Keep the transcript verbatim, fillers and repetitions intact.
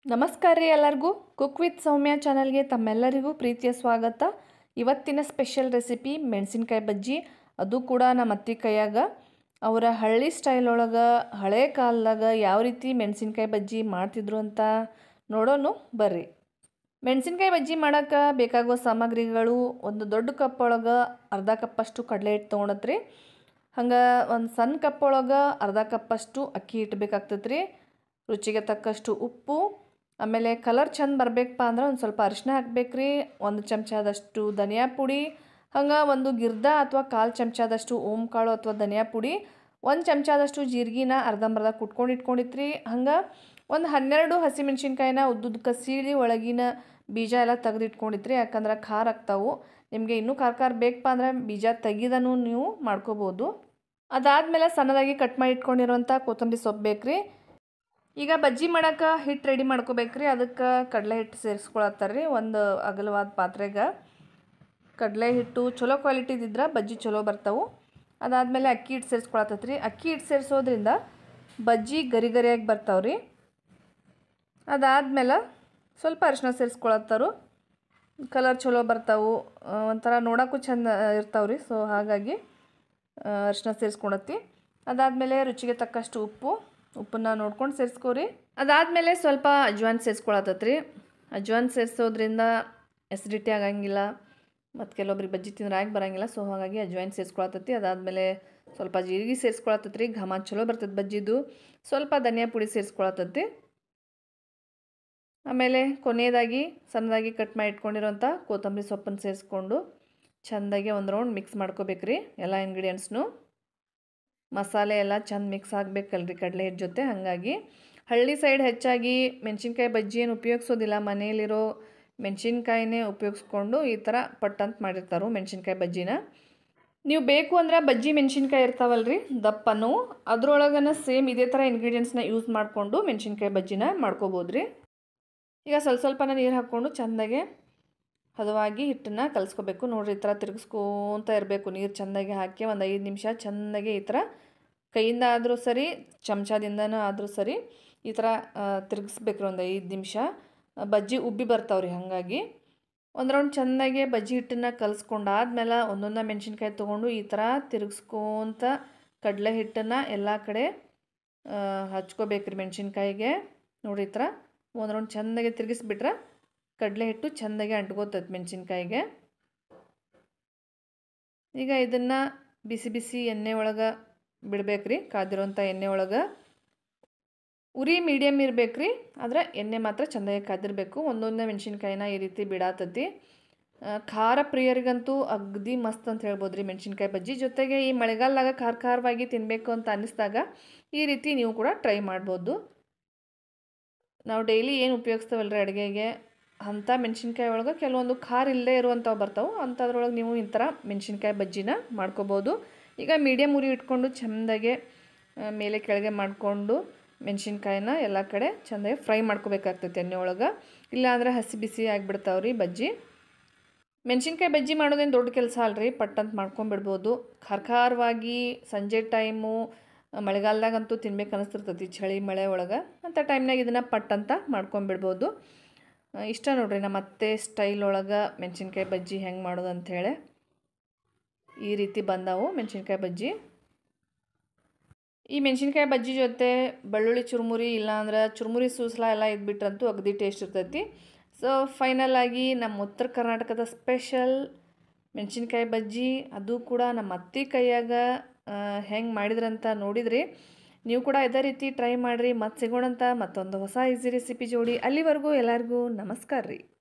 ನಮಸ್ಕಾರ ರೀ ಎಲ್ಲರಿಗೂ. ಕುಕ್ ವಿತ್ ಸೌಮ್ಯ ಚಾನಲ್ಗೆ ತಮ್ಮೆಲ್ಲರಿಗೂ ಪ್ರೀತಿಯ ಸ್ವಾಗತ. ಇವತ್ತಿನ ಸ್ಪೆಷಲ್ ರೆಸಿಪಿ ಮೆಣಸಿನ್ಕಾಯಿ ಬಜ್ಜಿ, ಅದು ಕೂಡ ನಮ್ಮ ಅತ್ತಿ ಕೈಯಾಗ ಅವರ ಹಳ್ಳಿ ಸ್ಟೈಲ್ ಒಳಗೆ ಹಳೆ ಕಾಲದಾಗ ಯಾವ ರೀತಿ ಮೆಣಸಿನ್ಕಾಯಿ ಬಜ್ಜಿ ಮಾಡ್ತಿದ್ರು ಅಂತ ನೋಡೋಣ ಬರ್ರಿ. ಮೆಣಸಿನ್ಕಾಯಿ ಬಜ್ಜಿ ಮಾಡೋಕ್ಕೆ ಬೇಕಾಗುವ ಸಾಮಗ್ರಿಗಳು: ಒಂದು ದೊಡ್ಡ ಕಪ್ ಒಳಗೆ ಅರ್ಧ ಕಪ್ಪಷ್ಟು ಕಡಲೆ ಹಿಟ್ಟು ತೊಗೊಂಡತ್ರಿ. ಹಂಗೆ ಒಂದು ಸಣ್ಣ ಕಪ್ ಒಳಗೆ ಅರ್ಧ ಕಪ್ಪಷ್ಟು ಅಕ್ಕಿ ಹಿಟ್ಟು ಬೇಕಾಗ್ತೈತೆ ರೀ. ರುಚಿಗೆ ತಕ್ಕಷ್ಟು ಉಪ್ಪು, ಆಮೇಲೆ ಕಲರ್ ಚಂದ ಬರಬೇಕಪ್ಪ ಅಂದ್ರೆ ಒಂದು ಸ್ವಲ್ಪ ಅರಿಶಿನ ಹಾಕ್ಬೇಕ್ರಿ. ಒಂದು ಚಮಚದಷ್ಟು ಧನಿಯಾ ಪುಡಿ, ಹಂಗೆ ಒಂದು ಗಿರ್ದ ಅಥವಾ ಕಾಲು ಚಮಚದಷ್ಟು ಓಮ್ ಕಾಳು ಅಥವಾ ಧನಿಯಾ ಪುಡಿ, ಒಂದು ಚಮಚದಷ್ಟು ಜೀರಿಗೆನ ಅರ್ಧಂಬರ್ಧ ಕುಟ್ಕೊಂಡು ಇಟ್ಕೊಂಡಿತ್ರಿ. ಹಂಗೆ ಒಂದು ಹನ್ನೆರಡು ಹಸಿಮೆಣ್ಸಿನ್ಕಾಯಿನ ಉದ್ದುದಕ್ಕೆ ಸೀಳಿ ಒಳಗಿನ ಬೀಜ ಎಲ್ಲ ತೆಗೆದು ಇಟ್ಕೊಂಡಿತ್ರಿ. ಯಾಕಂದ್ರೆ ಖಾರ ಆಗ್ತಾವು. ನಿಮಗೆ ಇನ್ನೂ ಖಾರ ಖಾರ ಬೇಕಪ್ಪ ಅಂದ್ರೆ ಬೀಜ ತೆಗಿದನು ನೀವು ಮಾಡ್ಕೋಬೋದು. ಅದಾದಮೇಲೆ ಸಣ್ಣದಾಗಿ ಕಟ್ ಮಾಡಿ ಇಟ್ಕೊಂಡಿರುವಂಥ ಕೊತ್ತಂಬರಿ ಸೊಪ್ಪು ಬೇಕ್ರಿ. ಈಗ ಬಜ್ಜಿ ಮಾಡೋಕೆ ಹಿಟ್ಟು ರೆಡಿ ಮಾಡ್ಕೋಬೇಕ್ರಿ. ಅದಕ್ಕೆ ಕಡಲೆ ಹಿಟ್ಟು ಸೇರಿಸ್ಕೊಳತ್ತಾರೆ ರೀ. ಒಂದು ಅಗಲವಾದ ಪಾತ್ರೆಗೆ ಕಡಲೆ ಹಿಟ್ಟು ಚಲೋ ಕ್ವಾಲಿಟಿದಿದ್ರೆ ಬಜ್ಜಿ ಚಲೋ ಬರ್ತಾವೆ. ಅದಾದಮೇಲೆ ಅಕ್ಕಿ ಹಿಟ್ಟು ಸೇರಿಸ್ಕೊಳತ್ತೈತೆ ರೀ. ಅಕ್ಕಿ ಹಿಟ್ಟು ಸೇರಿಸೋದ್ರಿಂದ ಬಜ್ಜಿ ಗರಿ ಗರಿಯಾಗಿ ಬರ್ತಾವ್ರಿ. ಅದಾದಮೇಲೆ ಸ್ವಲ್ಪ ಅರಿಶಿನ ಸೇರಿಸ್ಕೊಳತ್ತಾರು. ಕಲರ್ ಚಲೋ ಬರ್ತಾವೆ, ಒಂಥರ ನೋಡೋಕ್ಕೂ ಚೆಂದ ಇರ್ತಾವ್ರಿ. ಸೊ ಹಾಗಾಗಿ ಅರಿಶಿನ ಸೇರಿಸ್ಕೊಳತ್ತಿ. ಅದಾದಮೇಲೆ ರುಚಿಗೆ ತಕ್ಕಷ್ಟು ಉಪ್ಪು ಉಪ್ಪನ್ನ ನೋಡ್ಕೊಂಡು ಸೇರಿಸ್ಕೋರಿ. ಅದಾದಮೇಲೆ ಸ್ವಲ್ಪ ಅಜ್ವಾನ್ ಸೇರಿಸ್ಕೊಳತ್ತೈತೆ ರೀ. ಅಜ್ವಾನ್ ಸೇರಿಸೋದ್ರಿಂದ ಎಸಿಡಿಟಿ ಆಗಂಗಿಲ್ಲ, ಮತ್ತು ಕೆಲವೊಬ್ರಿಗೆ ಬಜ್ಜಿ ತಿಂದ್ರೆ ಆಗಿ ಬರೋಂಗಿಲ್ಲ. ಸೊ ಹಾಗಾಗಿ ಅಜ್ವಾನ್ ಸೇರಿಸ್ಕೊಳತ್ತೈತಿ. ಅದಾದಮೇಲೆ ಸ್ವಲ್ಪ ಜೀರಿಗೆ ಸೇರಿಸ್ಕೊಳತ್ತೈತೆ ರೀ. ಘಮ ಚಲೋ ಬರ್ತೈತೆ ಬಜ್ಜಿದು. ಸ್ವಲ್ಪ ಧನಿಯಾ ಪುಡಿ ಸೇರಿಸ್ಕೊಳತ್ತೈತಿ. ಆಮೇಲೆ ಕೊನೆಯದಾಗಿ ಸಣ್ಣದಾಗಿ ಕಟ್ ಮಾಡಿ ಇಟ್ಕೊಂಡಿರೋಂಥ ಕೊತ್ತಂಬರಿ ಸೊಪ್ಪನ್ನು ಸೇರಿಸ್ಕೊಂಡು ಚೆಂದಾಗಿ ಒಂದು ರೌಂಡ್ ಮಿಕ್ಸ್ ಮಾಡ್ಕೋಬೇಕ್ರಿ. ಎಲ್ಲ ಇಂಗ್ರೀಡಿಯೆಂಟ್ಸ್ನು ಮಸಾಲೆ ಎಲ್ಲ ಚೆಂದ ಮಿಕ್ಸ್ ಆಗಬೇಕಲ್ರಿ ಕಡಲೆ ಹಿಟ್ಟು ಜೊತೆ. ಹಾಗಾಗಿ ಹಳ್ಳಿ ಸೈಡ್ ಹೆಚ್ಚಾಗಿ ಮೆಣಸಿನ್ಕಾಯಿ ಬಜ್ಜಿ ಏನು ಉಪಯೋಗಿಸೋದಿಲ್ಲ. ಮನೆಯಲ್ಲಿರೋ ಮೆಣಸಿನ್ಕಾಯಿನೇ ಉಪಯೋಗಿಸ್ಕೊಂಡು ಈ ಥರ ಪಟ್ಟಂತ ಮಾಡಿರ್ತಾರೆ ಮೆಣಸಿನ್ಕಾಯಿ ಬಜ್ಜಿನ. ನೀವು ಬೇಕು ಅಂದ್ರೆ ಬಜ್ಜಿ ಮೆಣಸಿನ್ಕಾಯಿ ಇರ್ತಾವಲ್ರಿ ದಪ್ಪನು, ಅದ್ರೊಳಗನ ಸೇಮ್ ಇದೇ ಥರ ಇಂಗ್ರೀಡಿಯೆಂಟ್ಸ್ನ ಯೂಸ್ ಮಾಡಿಕೊಂಡು ಮೆಣಸಿನ್ಕಾಯಿ ಬಜ್ಜಿನ ಮಾಡ್ಕೋಬೋದು ರೀ. ಈಗ ಸ್ವಲ್ಪ ಸ್ವಲ್ಪನ ನೀರು ಹಾಕ್ಕೊಂಡು ಚೆಂದಾಗೆ ಹದವಾಗಿ ಹಿಟ್ಟನ್ನು ಕಲಿಸ್ಕೋಬೇಕು. ನೋಡಿರಿ, ಈ ಥರ ತಿರುಗಿಸ್ಕೊಂತ ಇರಬೇಕು. ನೀರು ಚೆಂದಾಗಿ ಹಾಕಿ ಒಂದು ಐದು ನಿಮಿಷ ಚೆಂದಾಗಿ ಈ ಥರ ಕೈಯಿಂದ ಆದರೂ ಸರಿ, ಚಮಚದಿಂದನೂ ಆದರೂ ಸರಿ ಈ ಥರ ತಿರುಗಿಸ್ಬೇಕ್ರಿ ಒಂದು ಐದು ನಿಮಿಷ. ಬಜ್ಜಿ ಉಬ್ಬಿ ಬರ್ತಾವ್ರಿ. ಹಾಗಾಗಿ ಒಂದು ರೌಂಡ್ ಚೆಂದಾಗಿ ಬಜ್ಜಿ ಹಿಟ್ಟನ್ನು ಕಲಿಸ್ಕೊಂಡಾದ್ಮೇಲೆ ಒಂದೊಂದು ಮೆಣಸಿನ್ಕಾಯಿ ತೊಗೊಂಡು ಈ ಥರ ತಿರುಗಿಸ್ಕೊಂತ ಕಡಲೆ ಹಿಟ್ಟನ್ನು ಎಲ್ಲ ಕಡೆ ಹಚ್ಕೋಬೇಕ್ರಿ ಮೆಣಸಿನ್ಕಾಯಿಗೆ. ನೋಡಿರಿ, ಈ ಥರ ಒಂದು ರೌಂಡ್ ಚೆಂದಾಗಿ ತಿರುಗಿಸ್ಬಿಟ್ರೆ ಕಡಲೆ ಹಿಟ್ಟು ಚೆಂದಾಗಿ ಅಂಟ್ಕೋತೈತೆ ಮೆಣಸಿನ್ಕಾಯಿಗೆ. ಈಗ ಇದನ್ನು ಬಿಸಿ ಬಿಸಿ ಎಣ್ಣೆ ಒಳಗೆ ಬಿಡ್ಬೇಕ್ರಿ. ಕಾದಿರೋಂಥ ಎಣ್ಣೆ ಒಳಗೆ ಉರಿ ಮೀಡಿಯಮ್ ಇರಬೇಕ್ರಿ. ಆದರೆ ಎಣ್ಣೆ ಮಾತ್ರ ಚೆಂದಾಗಿ ಕಾದಿರಬೇಕು. ಒಂದೊಂದೇ ಮೆಣಸಿನ್ಕಾಯಿನ ಈ ರೀತಿ ಬಿಡಾತತಿ. ಖಾರ ಪ್ರಿಯರಿಗಂತೂ ಅಗದಿ ಮಸ್ತ್ ಅಂತ ಹೇಳ್ಬೋದು ರೀ ಮೆಣಸಿನ್ಕಾಯಿ ಬಜ್ಜಿ. ಜೊತೆಗೆ ಈ ಮಳೆಗಾಲದಾಗ ಖಾರ ಖಾರವಾಗಿ ತಿನ್ನಬೇಕು ಅಂತ ಅನ್ನಿಸ್ದಾಗ ಈ ರೀತಿ ನೀವು ಕೂಡ ಟ್ರೈ ಮಾಡ್ಬೋದು. ನಾವು ಡೈಲಿ ಏನು ಉಪಯೋಗಿಸ್ತೇವಲ್ರಿ ಅಡುಗೆಗೆ, ಅಂಥ ಮೆಣಸಿನ್ಕಾಯಿ ಒಳಗೆ ಕೆಲವೊಂದು ಖಾರ ಇಲ್ಲದೇ ಇರುವಂಥವು ಬರ್ತಾವೆ. ಅಂಥದ್ರೊಳಗೆ ನೀವು ಈ ಥರ ಮೆಣಸಿನ್ಕಾಯಿ ಬಜ್ಜಿನ ಮಾಡ್ಕೋಬೋದು. ಈಗ ಮೀಡಿಯಮ್ ಉರಿ ಇಟ್ಕೊಂಡು ಚೆಂದಾಗೆ ಮೇಲೆ ಕೆಳಗೆ ಮಾಡಿಕೊಂಡು ಮೆಣಸಿನ್ಕಾಯಿನ ಎಲ್ಲ ಕಡೆ ಚೆಂದಾಗಿ ಫ್ರೈ ಮಾಡ್ಕೋಬೇಕಾಗ್ತೈತೆ ಎಣ್ಣೆ ಒಳಗೆ. ಇಲ್ಲಾಂದರೆ ಹಸಿ ಬಿಸಿ ಆಗಿಬಿಡ್ತಾವ್ರಿ ಬಜ್ಜಿ. ಮೆಣಸಿನ್ಕಾಯಿ ಬಜ್ಜಿ ಮಾಡೋದೇನು ದೊಡ್ಡ ಕೆಲಸ ಅಲ್ರಿ, ಪಟ್ಟಂತ ಮಾಡ್ಕೊಂಬಿಡ್ಬೋದು. ಖಾರ ಖಾರವಾಗಿ ಸಂಜೆ ಟೈಮು ಮಳೆಗಾಲದಾಗಂತೂ ತಿನ್ಬೇಕು ಅನ್ನಿಸ್ತಿರ್ತೈತಿ, ಚಳಿ ಮಳೆ ಒಳಗೆ. ಅಂಥ ಟೈಮ್ನಾಗ ಇದನ್ನು ಪಟ್ಟಂತ ಮಾಡ್ಕೊಂಬಿಡ್ಬೋದು. ಇಷ್ಟ ನೋಡ್ರಿ ನಮ್ಮ ಅತ್ತೆ ಸ್ಟೈಲ್ ಒಳಗೆ ಮೆಣಸಿನ್ಕಾಯಿ ಬಜ್ಜಿ ಹೆಂಗೆ ಮಾಡೋದು ಅಂಥೇಳಿ. ಈ ರೀತಿ ಬಂದವು ಮೆಣಸಿನ್ಕಾಯಿ ಬಜ್ಜಿ. ಈ ಮೆಣಸಿನ್ಕಾಯಿ ಬಜ್ಜಿ ಜೊತೆ ಬೆಳ್ಳುಳ್ಳಿ ಚುರುಮುರಿ ಇಲ್ಲಾಂದ್ರೆ ಚುರುಮುರಿ ಸೂಸ್ಲ ಎಲ್ಲ ಇದ್ಬಿಟ್ರಂತೂ ಅಗದಿ ಟೇಸ್ಟ್ ಇರ್ತೈತಿ. ಸೊ ಫೈನಲ್ ಆಗಿ ನಮ್ಮ ಉತ್ತರ ಕರ್ನಾಟಕದ ಸ್ಪೆಷಲ್ ಮೆಣಸಿನ್ಕಾಯಿ ಬಜ್ಜಿ, ಅದು ಕೂಡ ನಮ್ಮ ಅತ್ತಿ ಕೈಯಾಗ ಹೆಂಗೆ ಮಾಡಿದ್ರಂತ ನೋಡಿದ್ರಿ. ನೀವು ಕೂಡ ಇದೇ ರೀತಿ ಟ್ರೈ ಮಾಡಿರಿ. ಮತ್ತೆ ಸಿಗೋಣಂತ ಮತ್ತೊಂದು ಹೊಸ ಈಸಿ ರೆಸಿಪಿ ಜೋಡಿ. ಅಲ್ಲಿವರೆಗೂ ಎಲ್ಲರಿಗೂ ನಮಸ್ಕಾರ ರೀ.